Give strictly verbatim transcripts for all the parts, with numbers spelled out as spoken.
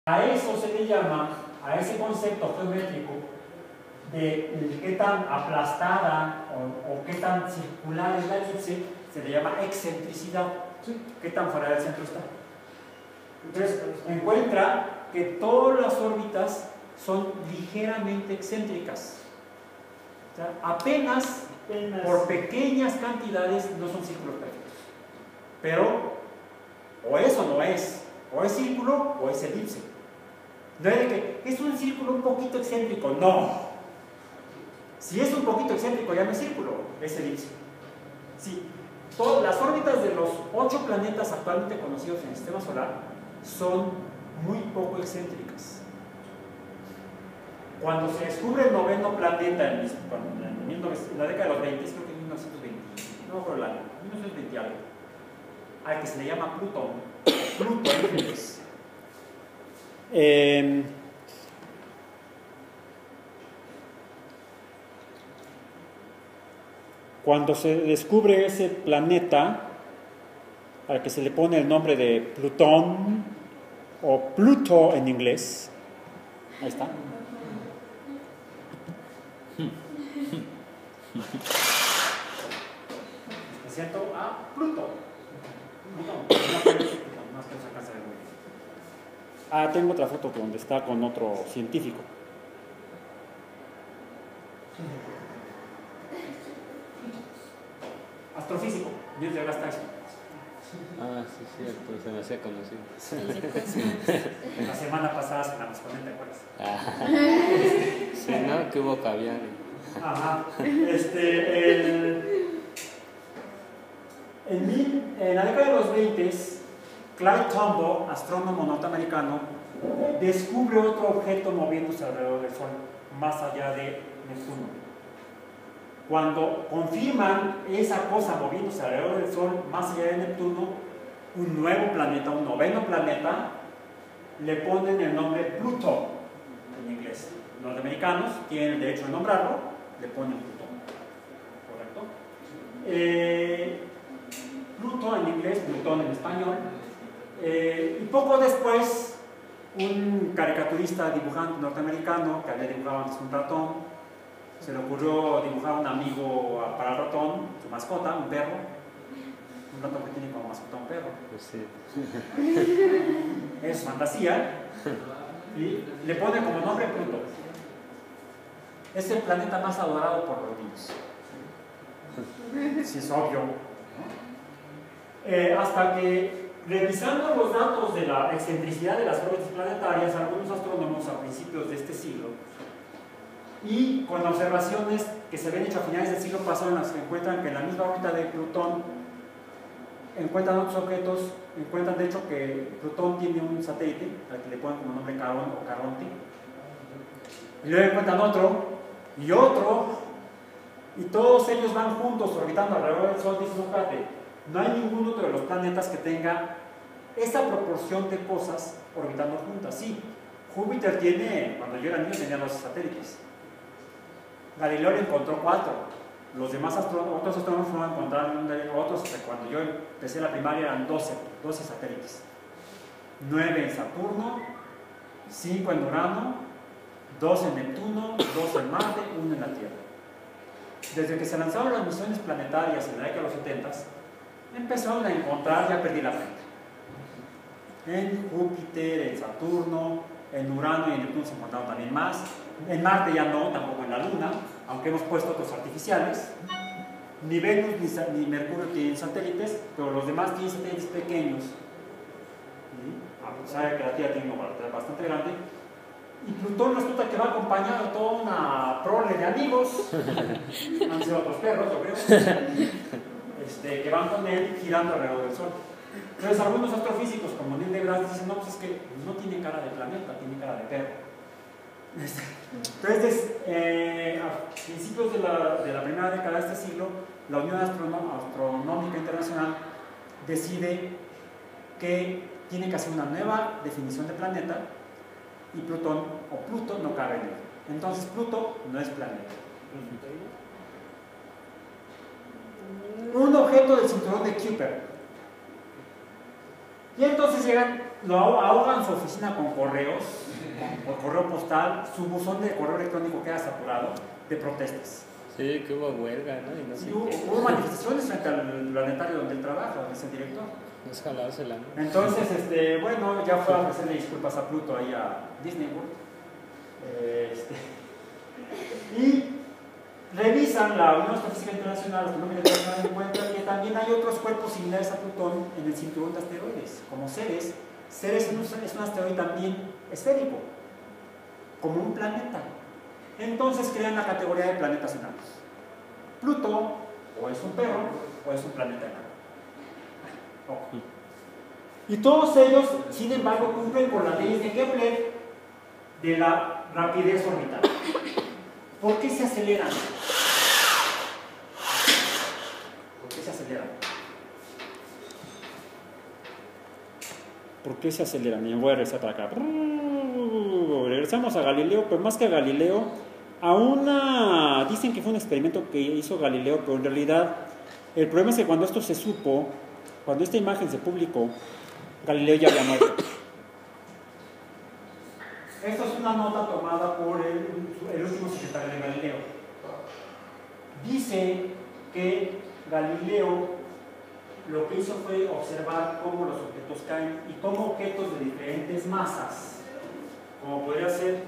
A eso se le llama, a ese concepto geométrico, de qué tan aplastada o, o qué tan circular es la elipse, se le llama excentricidad. ¿Qué tan fuera del centro está? Entonces, encuentra que todas las órbitas son ligeramente excéntricas. O sea, apenas, apenas por pequeñas cantidades no son círculos perfectos. Pero, o eso no es, o es círculo o es elipse. No es de que es un círculo un poquito excéntrico, no. Si es un poquito excéntrico ya no es círculo, es elipse. Sí. Todas las órbitas de los ocho planetas actualmente conocidos en el sistema solar son muy poco excéntricas. Cuando se descubre el noveno planeta en, en, en la década de los veinte, creo que en mil novecientos veinte, no recuerdo el año, mil novecientos veinte algo, al que se le llama Plutón, Plutón es, eh, cuando se descubre ese planeta, al que se le pone el nombre de Plutón, o Pluto en inglés, ahí está. Me siento a Pluto. Ah, tengo otra foto donde está con otro científico. Astrofísico, Neil deGrasse Tyson. Ah, sí, cierto, se me hacía conocido. La semana pasada se la nos ponen, ¿te acuerdas? Ah, sí, ¿no? Que hubo caviar. Ajá. Este, el, en, mil, en la década de los veinte, Clyde Tombaugh, astrónomo norteamericano, descubre otro objeto moviéndose alrededor del Sol, más allá de Neptuno. Cuando confirman esa cosa moviéndose alrededor del Sol, más allá de Neptuno, un nuevo planeta, un noveno planeta, le ponen el nombre Pluto en inglés. Los norteamericanos tienen el derecho de nombrarlo, le ponen Pluto. ¿Correcto? Eh, Pluto en inglés, Plutón en español. Eh, y poco después, un caricaturista dibujante norteamericano que había dibujado antes un ratón, se le ocurrió dibujar un amigo para el ratón, su mascota, un perro. Un ratón que tiene como mascota un perro. Pues sí. Es fantasía. Y le pone como nombre Pluto. Es el planeta más adorado por los niños. Sí, es obvio. Eh, hasta que, revisando los datos de la excentricidad de las órbitas planetarias, algunos astrónomos a principios de este siglo, y con observaciones que se habían hecho a finales del siglo pasado, en las que encuentran que en la misma órbita de Plutón encuentran otros objetos, encuentran de hecho que Plutón tiene un satélite al que le ponen como nombre Carón o Caronte, y luego encuentran otro y otro, y todos ellos van juntos orbitando alrededor del Sol. Dicen, no, espérate, no hay ningún otro de los planetas que tenga esa proporción de cosas orbitando juntas. Sí, Júpiter tiene, cuando yo era niño tenía dos satélites. Galileo encontró cuatro. Los demás astrónomos, otros astrónomos no encontraron otros. Cuando yo empecé la primaria eran doce, doce satélites. nueve en Saturno, cinco en Urano, dos en Neptuno, dos en Marte, uno en la Tierra. Desde que se lanzaron las misiones planetarias en la década de los setenta, empezaron a encontrar, ya perdí la cuenta. En Júpiter, en Saturno, en Urano y en Neptuno se encontraron también más. En Marte ya no, tampoco en la Luna, aunque hemos puesto otros artificiales. Ni Venus ni, ni Mercurio tienen satélites, pero los demás tienen satélites pequeños. ¿Sí? A pesar de que la Tierra tiene una órbita bastante grande. Y Plutón resulta que va acompañado de toda una prole de amigos, han sido otros perros, yo creo, este, que van con él girando alrededor del Sol. Entonces algunos astrofísicos como Neil deGrasse dicen, no, pues es que no tiene cara de planeta, tiene cara de perro. Entonces, eh, a principios de la, de la primera década de este siglo, la Unión Astronómica Internacional decide que tiene que hacer una nueva definición de planeta, y Plutón o Pluto no cabe en él. Entonces Pluto no es planeta. Un objeto del cinturón de Kuiper. Y entonces llegan lo ahogan su oficina con correos, con, por correo postal, su buzón de correo electrónico queda saturado de protestas. Sí, que hubo huelga, ¿no? Y no sé Sí, hubo, hubo manifestaciones frente al planetario donde él trabaja, donde es el director. no es jalársela, ¿no? Entonces, este, bueno, ya fue a ofrecerle disculpas a Pluto ahí a Disney World. Este, y revisan la Unión Astrofísica Internacional, la Astronomía Internacional, encuentran que también hay otros cuerpos similares a Plutón en el cinturón de asteroides, como Ceres. Ceres es un asteroide también esférico, como un planeta. Entonces crean la categoría de planetas enanos. Pluto o es un perro o es un planeta enano. Oh. Y todos ellos, sin embargo, cumplen con las leyes de Kepler de la rapidez orbital. ¿Por qué se aceleran? ¿Por qué se aceleran? ¿Por qué se aceleran? Y me voy a regresar para acá. Regresamos a Galileo, pero más que a Galileo, a una... Dicen que fue un experimento que hizo Galileo, pero en realidad el problema es que cuando esto se supo, cuando esta imagen se publicó, Galileo ya había muerto. Esta es una nota tomada por el, el último secretario de Galileo. Dice que Galileo lo que hizo fue observar cómo los objetos caen y cómo objetos de diferentes masas, como podría ser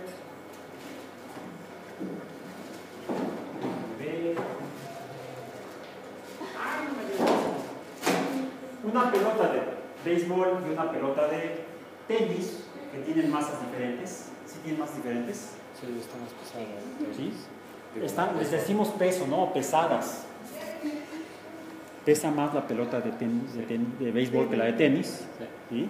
una pelota de béisbol y una pelota de tenis, que tienen masas diferentes. ¿Sí tienen masas diferentes? Sí, están más pesadas. ¿Sí? Están, les decimos peso, ¿no? Pesadas. Pesa más la pelota de, tenis, de, tenis, de béisbol que la de tenis. ¿Sí?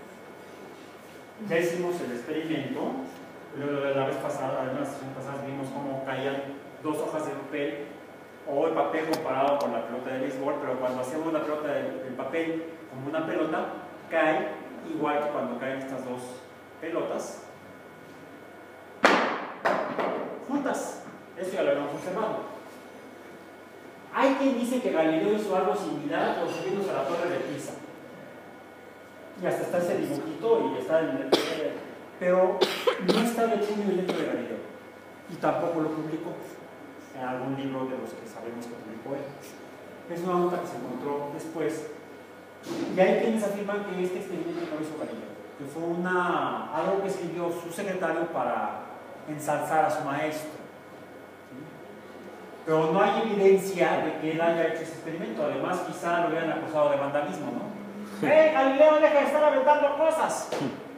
Ya hicimos el experimento. La vez pasada, en las sesiones pasadas, vimos cómo caían dos hojas de papel o el papel comparado con la pelota de béisbol, pero cuando hacemos la pelota del papel como una pelota, cae igual que cuando caen estas dos pelotas juntas. Eso ya lo habíamos observado. Hay quien dice que Galileo hizo algo similar con subiéndose a la torre de Pisa. Y hasta está ese dibujito y está en el... Pero no está de puño y letra de Galileo. Y tampoco lo publicó en algún libro de los que sabemos que publicó él. Es una nota que se encontró después. Y hay quienes afirman que este experimento no lo hizo Galileo, que fue una, algo que escribió su secretario para ensalzar a su maestro. Pero no hay evidencia de que él haya hecho ese experimento. Además, quizá lo hubieran acusado de vandalismo, ¿no? ¡Eh, Galileo, deja de estar aventando cosas!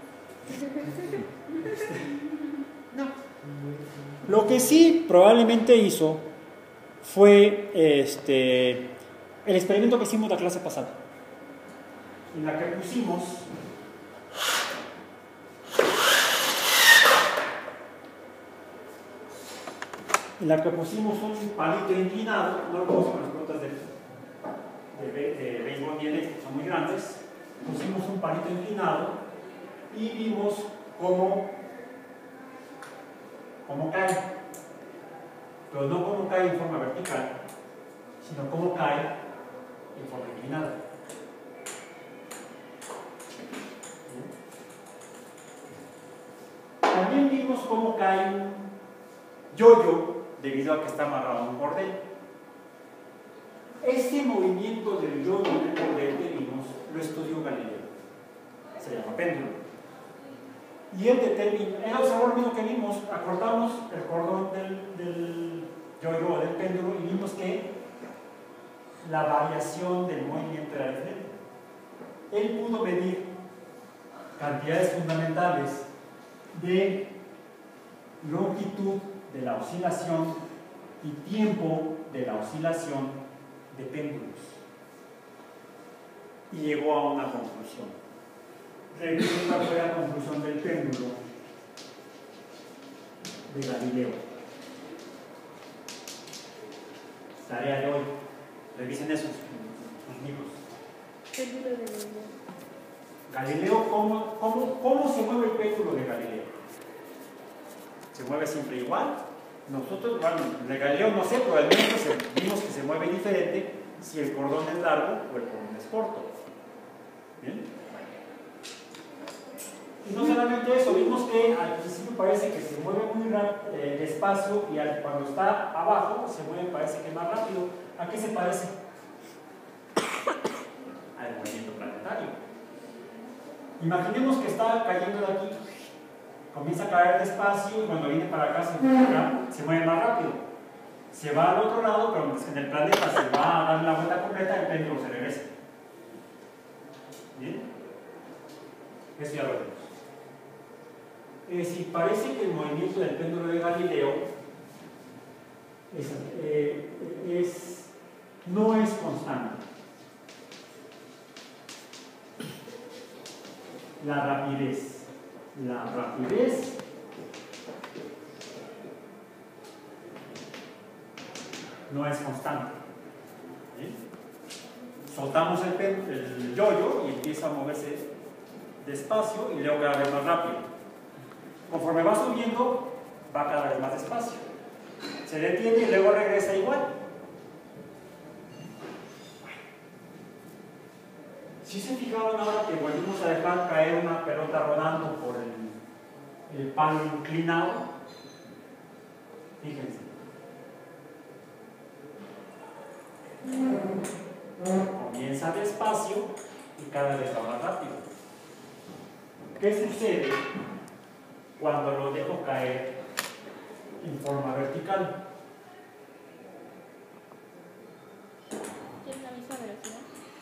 No. Lo que sí probablemente hizo fue este, el experimento que hicimos la clase pasada, en la que pusimos en la que pusimos un palito inclinado, no lo pusimos con las pelotas de, de, de béisbol ni eléctrico, son muy grandes, pusimos un palito inclinado y vimos cómo, cómo cae, pero no cómo cae en forma vertical, sino cómo cae en forma inclinada. También vimos cómo cae un yo-yo debido a que está amarrado a un cordel. Este movimiento del yo-yo del cordel que vimos lo estudió Galileo. Se llama péndulo. Y él determinó, él observó lo mismo que vimos, acortamos el cordón del, del yo-yo o del péndulo y vimos que la variación del movimiento era diferente. Él pudo medir cantidades fundamentales de longitud de la oscilación y tiempo de la oscilación de péndulos. Y llegó a una conclusión. Revisen cuál fue la conclusión del péndulo de Galileo. Tarea de hoy. Revisen esos sus libros. Péndulo de Galileo. Galileo, ¿cómo, cómo, ¿cómo se mueve el péndulo de Galileo? ¿Se mueve siempre igual? Nosotros, bueno, de Galileo no sé, pero al menos vimos que se mueve diferente si el cordón es largo o el cordón es corto. ¿Bien? Y no solamente eso, vimos que al principio parece que se mueve muy eh, despacio y al, cuando está abajo se mueve parece que más rápido. ¿A qué se parece? Al movimiento planetario. Imaginemos que está cayendo de aquí, comienza a caer despacio y cuando viene para acá se mueve, se mueve más rápido. Se va al otro lado, pero en el planeta se va a dar la vuelta completa y el péndulo se regresa. ¿Bien? Eso ya lo vemos. Es decir, parece que el movimiento del péndulo de Galileo es, eh, es, no es constante. La rapidez. La rapidez no es constante. ¿Sí? Soltamos el, el yoyo y empieza a moverse despacio y luego cada vez más rápido. Conforme va subiendo, va cada vez más despacio. Se detiene y luego regresa igual. Si se fijaron ahora que volvimos a dejar caer una pelota rodando por el, el palo inclinado, fíjense. Comienza despacio y cada vez va más rápido. ¿Qué sucede cuando lo dejo caer en forma vertical? ¿Es la misma velocidad?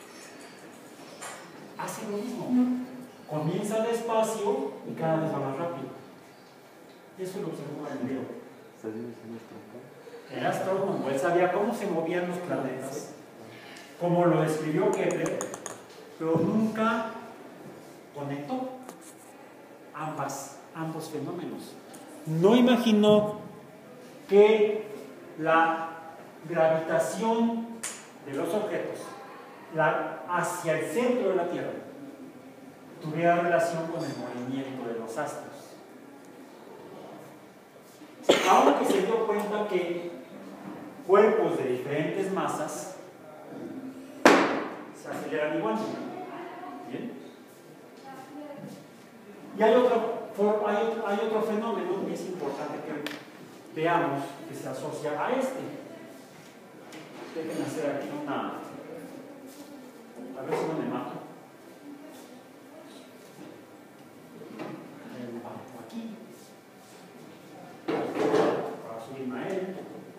Hace lo mismo. Comienza despacio y cada vez va más rápido. Eso lo observó Galileo. Era astrónomo, él sabía cómo se movían los planetas, como lo describió Kepler, pero nunca conectó ambas, ambos fenómenos. No imaginó que la gravitación de los objetos la, hacia el centro de la Tierra tuviera relación con el movimiento de los astros. Aunque se dio cuenta que cuerpos de diferentes masas se aceleran igual. ¿Bien? Y hay otro, hay, otro, hay otro fenómeno que es importante que veamos que se asocia a este. Déjenme hacer aquí una. A ver si no me mato. Aquí. Para subirme a él.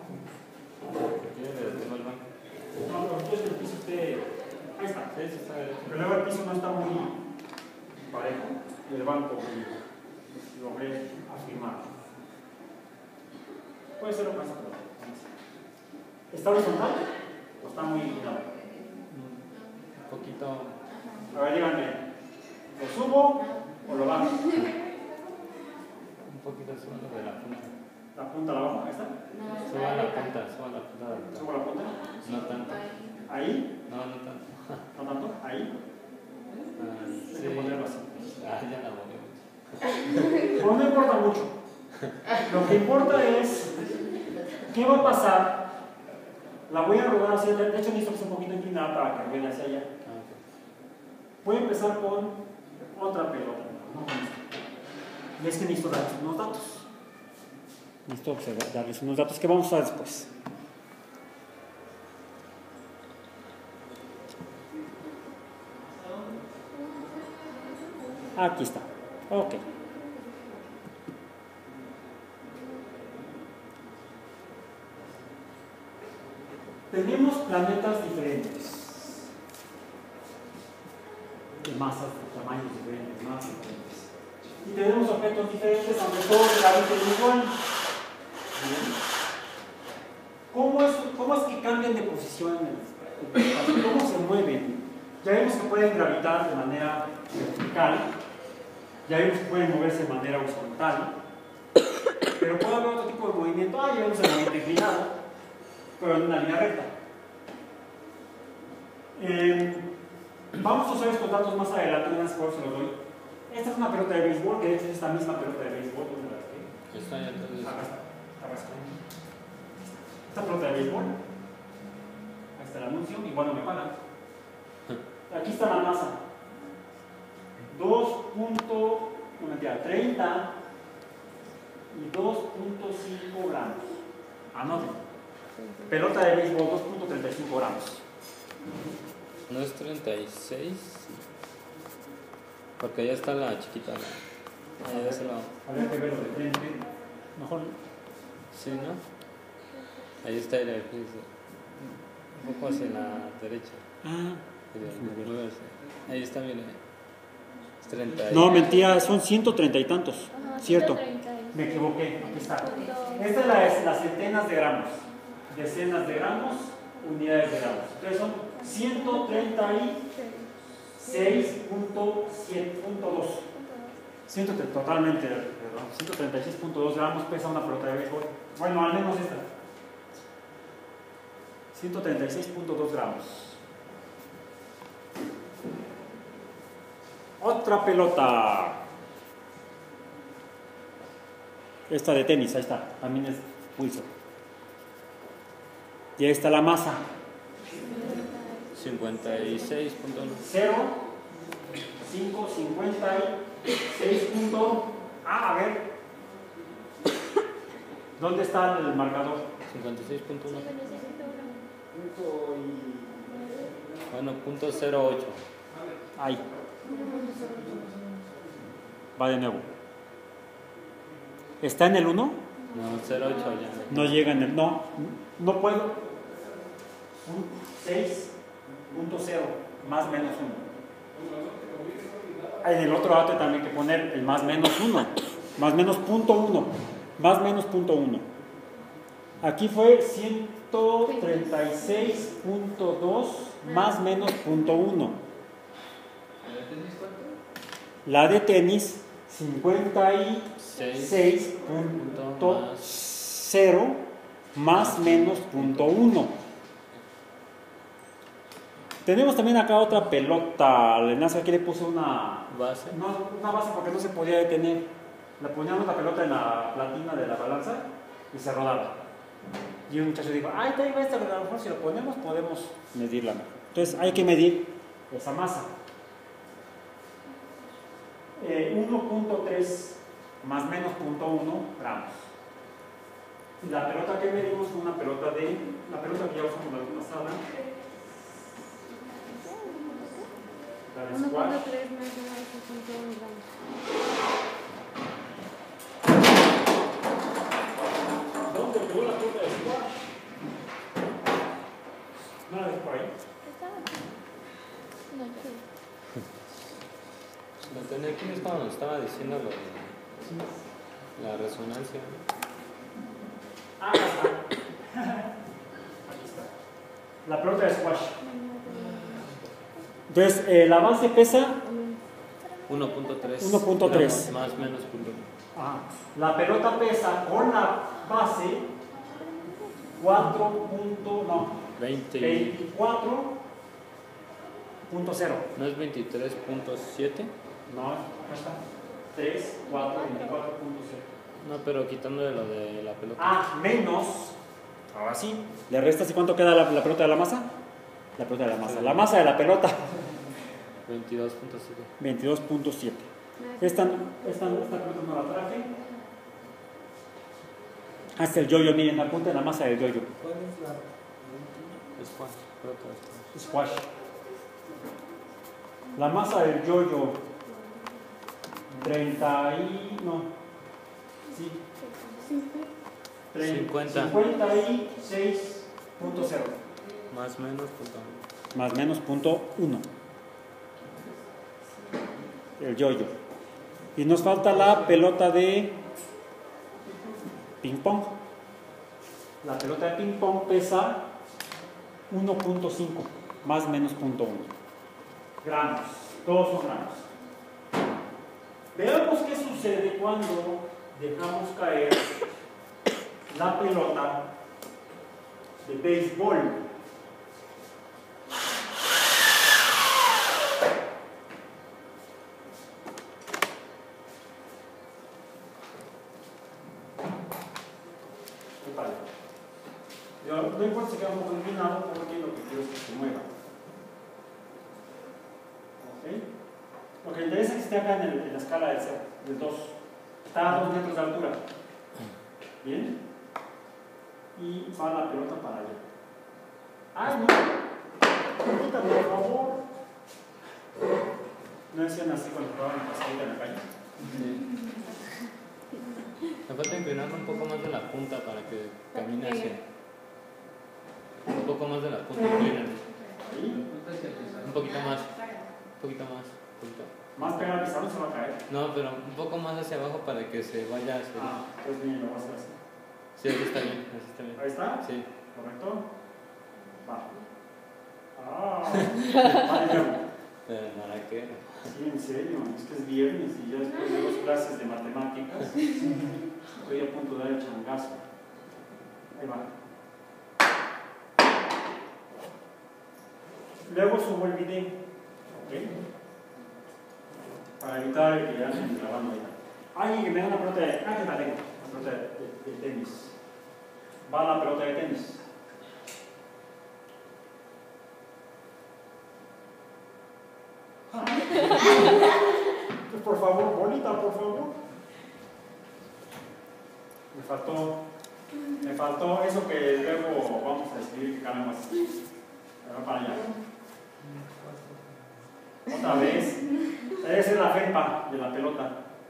No, pero entonces el piso esté. Ahí está. Pero luego el piso no está muy parejo. Y el banco logré afirmar. Puede ser lo más. ¿Está horizontal o está muy inclinado? Un poquito. A ver, díganme, ¿lo subo o lo bajo? Un poquito suelo de la punta. ¿La punta la bajo? ¿Ahí está? Suba la punta, suba la punta. ¿Subo la punta? No tanto. ¿Ahí? No, no tanto. ¿No tanto? ¿Ahí? Ah, Hay sí. que ponerlo así. Ah, ya la moví mucho. Pues no importa mucho. Lo que importa es qué va a pasar. La voy a rodar hacia allá. De hecho, necesito que esté un poquito inclinada para que ruede hacia allá. Ah, ok. Voy a empezar con otra pelota. No con esta. Y es que necesito darles unos datos. Necesito observar, darles unos datos que vamos a usar después. Aquí está. Ok. Tenemos planetas diferentes, de masas, de tamaños diferentes, masas diferentes. Y tenemos objetos diferentes, aunque todos graviten igual. Bien. ¿Cómo es, ¿Cómo es que cambian de posición en el espacio? ¿Cómo se mueven? Ya vimos que pueden gravitar de manera vertical, ya vimos que pueden moverse de manera horizontal, pero puede haber otro tipo de movimiento. Ah, ya vemos el movimiento inclinado, pero en una línea recta. Eh, vamos a usar estos datos más adelante, unas cosas se los doy. Esta es una pelota de béisbol, que de hecho es esta misma pelota de béisbol. Que... Está ya entonces. Acá está, acá está. Esta pelota de béisbol. Ahí está el anuncio, igual no me pagan. Aquí está la masa. dos punto no mentira, treinta y dos punto cinco gramos. Anoten. Pelota de béisbol, dos punto treinta y cinco gramos. ¿No es treinta y seis? Porque ya está la chiquita. La... Ah, ya se lo... Habría que verlo de frente. Mejor. Sí, ¿no? Ahí está el ejemplo. Un poco hacia la derecha. Ah. Ahí está, mire. Es treinta. No, mentira, son ciento treinta y tantos. Ajá, Cierto. ciento treinta y- Me equivoqué. Aquí está. Esta es la, es las centenas de gramos. Decenas de gramos, unidades de gramos. Entonces son ciento treinta y seis punto siete punto dos. ciento treinta, totalmente, perdón, ciento treinta y seis punto dos gramos pesa una pelota de béisbol. Bueno, al menos esta. ciento treinta y seis punto dos gramos. Otra pelota. Esta de tenis, ahí está. También es Wilson. Y ahí está la masa. cincuenta y seis punto uno. cero, cinco, cincuenta y seis punto. Ah, a ver. ¿Dónde está el marcador? cincuenta y seis punto uno. Punto y... Bueno, punto cero ocho. Ahí. Va de nuevo. ¿Está en el uno? No, cero ocho ya. No llega en el... No, no puedo. seis punto cero, más menos uno. En el otro dato también hay que poner el más menos uno. Más menos punto uno. Más menos punto uno. Aquí fue ciento treinta y seis punto dos más menos punto uno. La de tenis, cincuenta y seis punto cero más menos punto uno. Tenemos también acá otra pelota. Aquí le puse una base. No, una base porque no se podía detener. Le poníamos la pelota en la platina de la balanza y se rodaba. Y un muchacho dijo, ay, ahí va esta, pero a lo mejor si lo ponemos podemos medirla mejor. Entonces hay que medir esa masa. Eh, uno punto tres más menos punto uno gramos. Y la pelota que medimos fue una pelota de, la pelota que ya usamos en alguna sala. La de uno squash. punto tres más menos punto uno gramos. ¿Dónde quedó la pelota de squash? ¿No la ves por ahí? ¿Estaba aquí? No, sí. Lo tenía aquí es cuando nos estaba diciendo lo de la resonancia. Ah, acá está. Aquí está. La pelota de squash. Entonces, eh, la base pesa uno punto tres. uno punto tres. Más menos punto uno. Ah, la pelota pesa con la base cuatro. No, veinte. veinticuatro punto cero. ¿No es veintitrés punto siete? No, acá está. tres, cuatro, veinticuatro punto cero. No, pero quitándole lo de la pelota. Ah, menos. Ahora sí. ¿Le restas y cuánto queda la, la pelota de la masa? La pelota de la masa. La masa de la pelota. veintidós punto siete. veintidós punto siete. Esta, esta, esta pelota no la traje. Hasta el yoyo, miren, apunten la masa del yoyo. ¿Cuál es la? Squash. Pelota de Squash. La masa del yoyo. treinta y. No. Sí. cincuenta. cincuenta y seis punto cero. Más menos punto uno. Más menos punto uno. El yoyo. Y nos falta la pelota de ping pong. La pelota de ping pong pesa uno punto cinco, más menos punto uno. Gramos. Todos son gramos. Veamos qué sucede cuando dejamos caer la pelota de béisbol. Yo, no importa si queda un poco inclinado, porque lo que quiero es que se mueva. ¿Ok? Ok, me interesa que esté acá en, el, en la escala del cero, del dos. Está a dos metros de altura. Bien. Y va la pelota para allá. ¡Ay, no! Pelota, por favor. ¿No decían así cuando jugaban en pasadita en la calle? Sí. Me falta inclinarme un poco más de la punta para que camine hacia. Un poco más de la punta, inclínate. Un poquito más. Un poquito más. Un poquito. Más pegado al pizarrón se va a caer. No, pero un poco más hacia abajo para que se vaya hacia. Ah, pues bien, lo voy a hacer así. Sí, así está bien, así está bien. ¿Ahí está? Sí. ¿Correcto? Va. Ah, vale. Pero nada que. Sí, en serio, es que es viernes y ya después de dos clases de matemáticas estoy a punto de dar el changazo. Ahí va. Luego subo el video, ¿ok? Para evitar que ya estén grabando ya. Alguien que me da una pelota de. Ah, que la tengo. Una pelota de, de, de tenis. Va la pelota de tenis. Pues por favor, bolita, por favor. Me faltó, me faltó eso que luego vamos a escribir que cabe más. Va para allá. Otra vez. Debe ser la felpa de la pelota.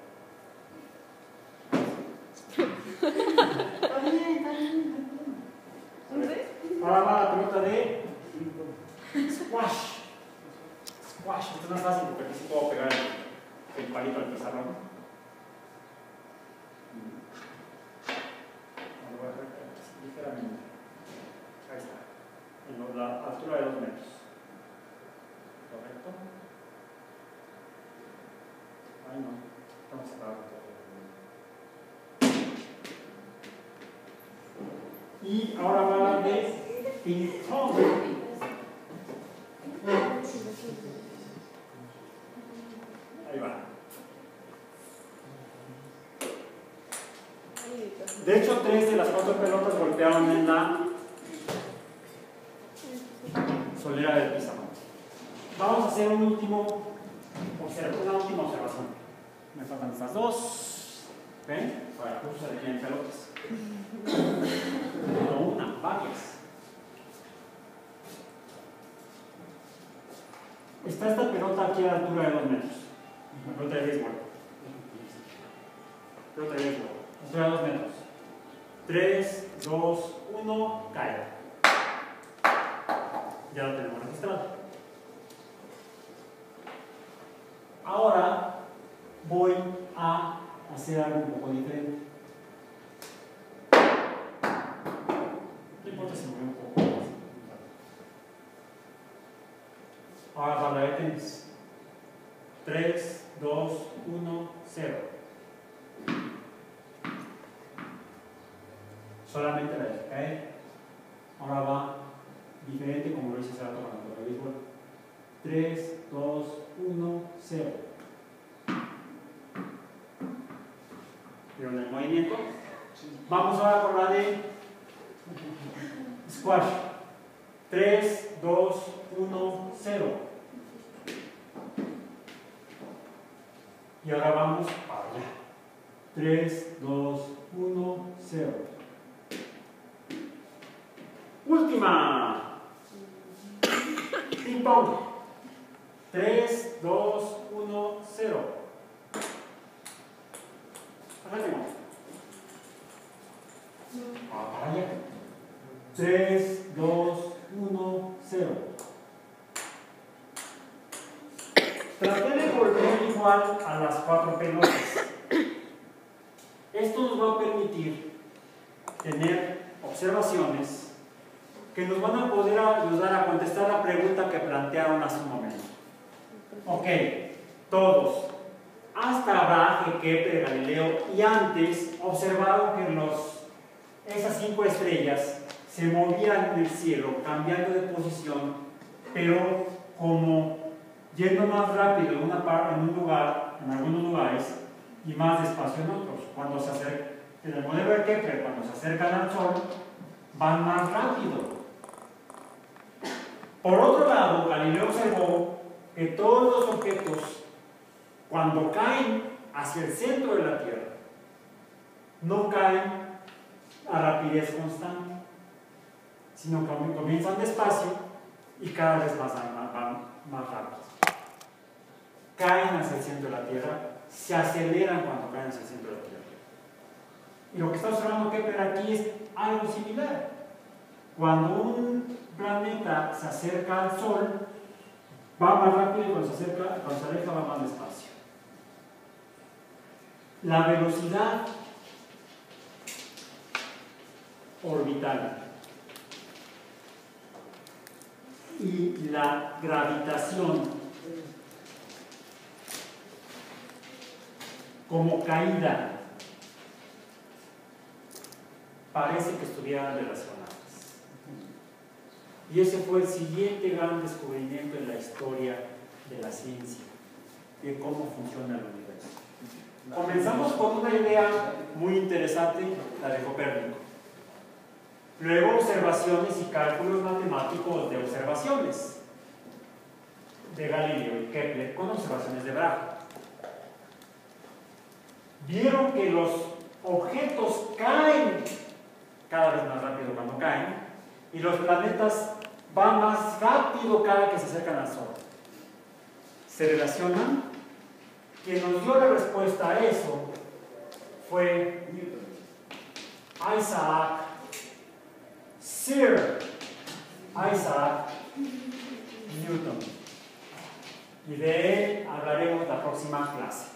Está bien, está bien. Ahora va la pelota de squash. Squash, esto no es fácil porque aquí sí puedo pegar el, el palito al pizarrón. Ligeramente. Ahí está. En la altura de dos metros. ¿Correcto? Ay no, estamos separados. Y ahora va de ping pong. Ahí va. De hecho, tres de las cuatro pelotas golpearon en la solera del pizarrón. Vamos a hacer un último, una última observación. Me faltan estas dos. ¿Ven? Para que se definen pelotas. No una, varias. Está esta pelota aquí a la altura de dos metros. La pelota de béisbol. Pelota de béisbol. Altura de dos metros. tres, dos, uno, cae. Ya lo tenemos registrado. Ahora voy a hacer algo un poco diferente. No importa si me mueve un poco. Ahora para la de tenis. tres, dos, uno, cero. Solamente la dejo caer. Ahora va diferente como lo hice hace rato cuando lo béisbol. tres, dos, uno, cero. ¿Vieron el movimiento? Vamos ahora por la de squash. tres, dos, uno, cero. Y ahora vamos para allá. tres, dos, uno, cero. Última. Ping pong. tres, dos, uno, cero. Arrancamos. Ah, para allá. tres, dos, uno, cero. Traté de volver igual a las cuatro pelotas. Esto nos va a permitir tener observaciones que nos van a poder ayudar a contestar la pregunta que plantearon hace un momento. Ok, todos, hasta Brahe, Kepler, Galileo y antes observaron que los, esas cinco estrellas se movían en el cielo, cambiando de posición, pero como yendo más rápido en, una par, en un lugar, en algunos lugares, y más despacio en otros. Cuando se acercan, en el modelo de Kepler, cuando se acercan al Sol, van más rápido. Por otro lado, Galileo observó que todos los objetos cuando caen hacia el centro de la Tierra, no caen a rapidez constante, sino que comienzan despacio y cada vez más, más, más rápido. Caen hacia el centro de la Tierra, se aceleran cuando caen hacia el centro de la Tierra. Y lo que está observando Kepler aquí es algo similar. Cuando un planeta se acerca al Sol, va más rápido y cuando se acerca, cuando se aleja va más despacio. La velocidad orbital y la gravitación como caída parece que estuvieran relacionadas. Y ese fue el siguiente gran descubrimiento en la historia de la ciencia, de cómo funciona el universo. Comenzamos con una idea muy interesante, la de Copérnico. Luego observaciones y cálculos matemáticos de observaciones de Galileo y Kepler con observaciones de Brahe. Vieron que los objetos caen cada vez más rápido cuando caen y los planetas van más rápido cada que se acercan al Sol. Se relacionan. Quien nos dio la respuesta a eso fue Newton. Isaac Sir Isaac Newton. Y de él hablaremos la próxima clase.